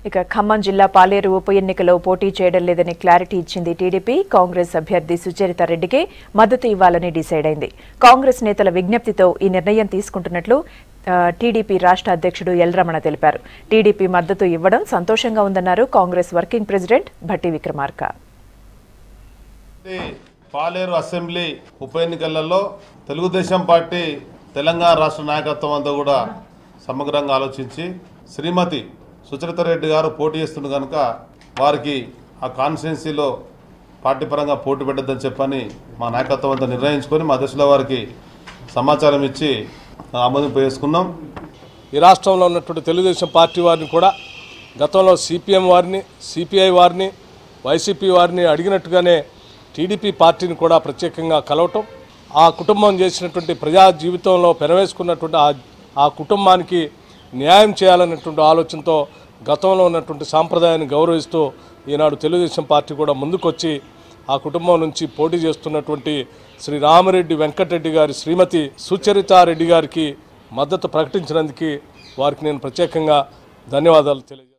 ఇక ఖమ్మం జిల్లా పాలేరు ఉప ఎన్నికలో పోటీ చేయడం లేదని క్లారిటీ ఇచ్చింది టీడీపీ. కాంగ్రెస్ అభ్యర్థి సుచరిత రెడ్డికి మద్దతు ఇవ్వాలని డిసైడ్ అయింది. కాంగ్రెస్ నేతల విజ్ఞప్తితో ఈ నిర్ణయం తీసుకుంటున్నట్లు టీడీపీ రాష్ట్ర అధ్యక్షుడు ఎల్ రమణ తెలిపారు. టీడీపీ మద్దతు ఇవ్వడం సంతోషంగా ఉందన్నారు Congress working president Bhatti Vikramarka. Paleru assembly ఉప ఎన్నికలలో తెలుగుదేశం పార్టీ తెలంగాణ రాష్ట్ర నాయకత్వం అంతా కూడా సమగ్రంగా ఆలోచించి శ్రీమతి సుచరిత రెడ్డి గారు పోటీ చేస్తున్న కనుక వారికి ఆ కాన్స్టిట్యున్సీలో పార్టీ పరంగా పోటీ పెట్టద్దని చెప్పని మా నాయకత్వం అంతా నిర్ణయించుకొని మా అధ్యక్షుల వారికి సమాచారం ఇచ్చి ఆమోదింపు చేసుకున్నాం. ఈ రాష్ట్రంలో ఉన్నటువంటి తెలుగుదేశం పార్టీ వారిని కూడా గతంలో సిపిఎం వారిని, సిపిఐ వారిని, వైసీపీ వారిని అడిగినట్టుగానే టీడీపీ పార్టీని కూడా ప్రత్యేకంగా కలవటం, ఆ కుటుంబం చేసినటువంటి ప్రజా జీవితంలో పెనవేసుకున్నటువంటి ఆ కుటుంబానికి న్యాయం చేయాలన్నటువంటి ఆలోచనతో గతంలో ఉన్నటువంటి సాంప్రదాయాన్ని గౌరవిస్తూ ఈనాడు తెలుగుదేశం పార్టీ కూడా ముందుకొచ్చి ఆ కుటుంబం నుంచి పోటీ చేస్తున్నటువంటి శ్రీ రామిరెడ్డి వెంకటరెడ్డి గారి శ్రీమతి సుచరితారెడ్డి గారికి మద్దతు ప్రకటించినందుకు వారికి నేను ప్రత్యేకంగా ధన్యవాదాలు తెలియజేస్తాను.